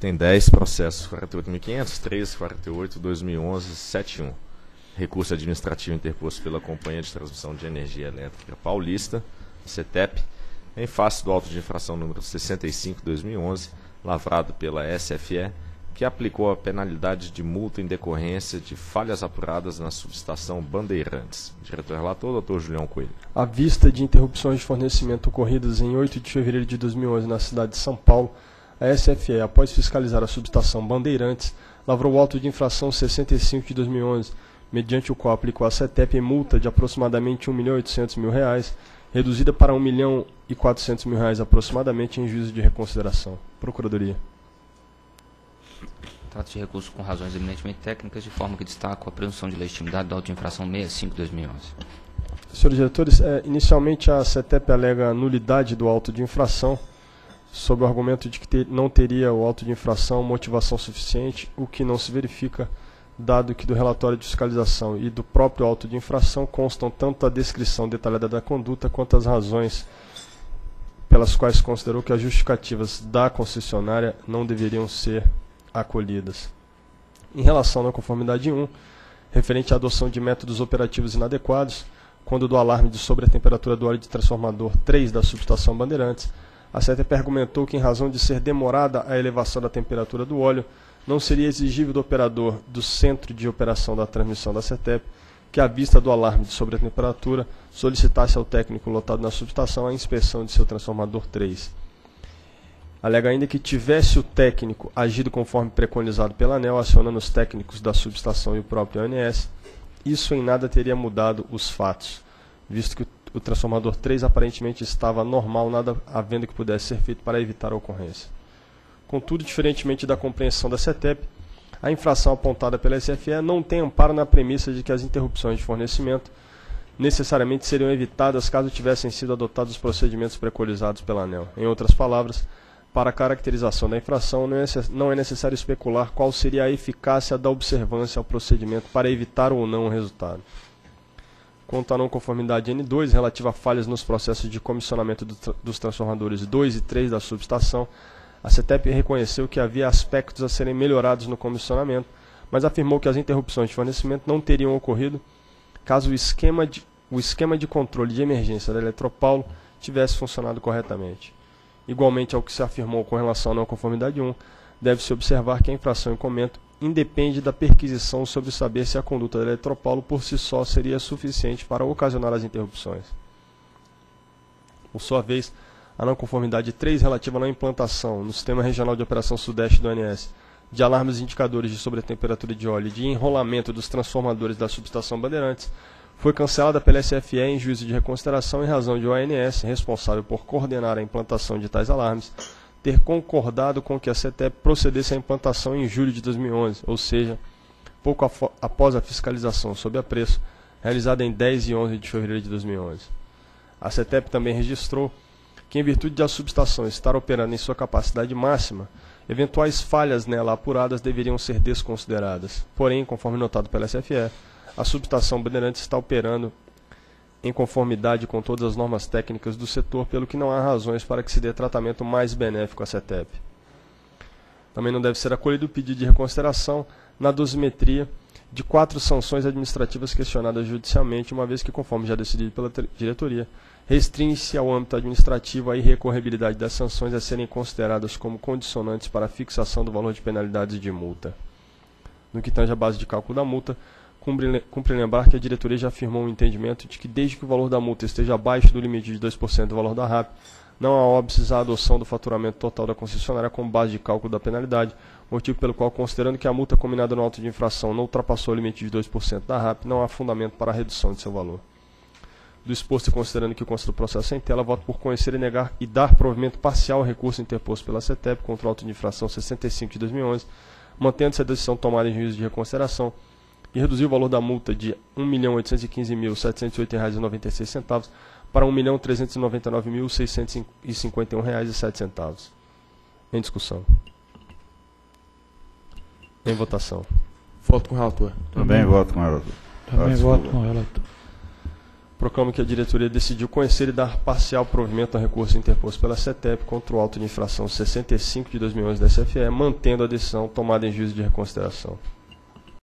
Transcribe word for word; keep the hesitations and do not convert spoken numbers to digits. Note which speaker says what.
Speaker 1: Item dez, processos quarenta e oito mil e quinhentos, treze, quarenta e oito, dois mil e onze, setenta e um. Recurso administrativo interposto pela Companhia de Transmissão de Energia Elétrica Paulista, CETEP, em face do auto de infração número sessenta e cinco, dois mil e onze, lavrado pela S F E, que aplicou a penalidade de multa em decorrência de falhas apuradas na subestação Bandeirantes. Diretor-relator, doutor Julião Coelho.
Speaker 2: À vista de interrupções de fornecimento ocorridas em oito de fevereiro de dois mil e onze na cidade de São Paulo, a S F E, após fiscalizar a subestação Bandeirantes, lavrou o auto de infração sessenta e cinco de dois mil e onze, mediante o qual aplicou à CETEP multa de aproximadamente um milhão e oitocentos mil reais, reduzida para um milhão e quatrocentos mil reais aproximadamente em juízo de reconsideração. Procuradoria.
Speaker 3: Trata-se de recurso com razões eminentemente técnicas, de forma que destaco a presunção de legitimidade da auto de infração sessenta e cinco de dois mil e onze.
Speaker 2: Senhores diretores, é, inicialmente a CETEP alega a nulidade do auto de infração, sob o argumento de que ter, não teria o auto de infração motivação suficiente, o que não se verifica, dado que do relatório de fiscalização e do próprio auto de infração constam tanto a descrição detalhada da conduta quanto as razões pelas quais considerou que as justificativas da concessionária não deveriam ser acolhidas. Em relação à não conformidade um, referente à adoção de métodos operativos inadequados, quando do alarme de sobre a temperatura do óleo de transformador três da subestação Bandeirantes, a CETEP argumentou que, em razão de ser demorada a elevação da temperatura do óleo, não seria exigível do operador do centro de operação da transmissão da CETEP que, à vista do alarme de sobre a temperatura, solicitasse ao técnico lotado na subestação a inspeção de seu transformador três. Alega ainda que tivesse o técnico agido conforme preconizado pela ANEEL, acionando os técnicos da subestação e o próprio A N S, isso em nada teria mudado os fatos, visto que o transformador três aparentemente estava normal, nada havendo que pudesse ser feito para evitar a ocorrência. Contudo, diferentemente da compreensão da CETEP, a infração apontada pela S F E não tem amparo na premissa de que as interrupções de fornecimento necessariamente seriam evitadas caso tivessem sido adotados os procedimentos preconizados pela ANEEL. Em outras palavras, para a caracterização da infração, não é necessário especular qual seria a eficácia da observância ao procedimento para evitar ou não o resultado. Quanto à não conformidade N dois, relativa a falhas nos processos de comissionamento do tra dos transformadores dois e três da subestação, a CETEP reconheceu que havia aspectos a serem melhorados no comissionamento, mas afirmou que as interrupções de fornecimento não teriam ocorrido caso o esquema de, o esquema de controle de emergência da Eletropaulo tivesse funcionado corretamente. Igualmente ao que se afirmou com relação à não conformidade um, deve-se observar que a infração em comento independe da perquisição sobre saber se a conduta da Eletropaulo por si só seria suficiente para ocasionar as interrupções. Por sua vez, a não conformidade três, relativa à não implantação no Sistema Regional de Operação Sudeste do A N S de alarmes indicadores de sobretemperatura de óleo e de enrolamento dos transformadores da subestação Bandeirantes, foi cancelada pela S F E em juízo de reconsideração em razão de o A N S, responsável por coordenar a implantação de tais alarmes, ter concordado com que a CETEP procedesse à implantação em julho de dois mil e onze, ou seja, pouco após a fiscalização sob apreço, realizada em dez e onze de fevereiro de dois mil e onze. A CETEP também registrou que, em virtude de a subestação estar operando em sua capacidade máxima, eventuais falhas nela apuradas deveriam ser desconsideradas. Porém, conforme notado pela S F E, a subestação Bandeirantes está operando em conformidade com todas as normas técnicas do setor, pelo que não há razões para que se dê tratamento mais benéfico à CETEP. Também não deve ser acolhido o pedido de reconsideração na dosimetria de quatro sanções administrativas questionadas judicialmente, uma vez que, conforme já decidido pela diretoria, restringe-se ao âmbito administrativo a irrecorribilidade das sanções a serem consideradas como condicionantes para a fixação do valor de penalidades e de multa. No que tange à base de cálculo da multa, cumpre, cumpre lembrar que a diretoria já afirmou o entendimento de que, desde que o valor da multa esteja abaixo do limite de dois por cento do valor da R A P, não há óbices a adoção do faturamento total da concessionária como base de cálculo da penalidade, motivo pelo qual, considerando que a multa combinada no auto de infração não ultrapassou o limite de dois por cento da R A P, não há fundamento para a redução de seu valor. Do exposto e considerando que o consta do processo em tela, voto por conhecer e negar e dar provimento parcial ao recurso interposto pela CETEP contra o auto de infração sessenta e cinco de dois mil e onze, mantendo-se a decisão tomada em juízo de reconsideração e reduzir o valor da multa de um milhão oitocentos e quinze mil setecentos e oito reais e noventa e seis centavos para um milhão trezentos e noventa e nove mil seiscentos e cinquenta e um reais e sete centavos. Em discussão. Em votação.
Speaker 4: Voto com o relator.
Speaker 5: Também voto com o relator.
Speaker 6: Também voto com o relator.
Speaker 2: Proclamo que a diretoria decidiu conhecer e dar parcial provimento ao recurso interposto pela CETEP contra o auto de infração sessenta e cinco de dois mil e onze da S F E, mantendo a decisão tomada em juízo de reconsideração.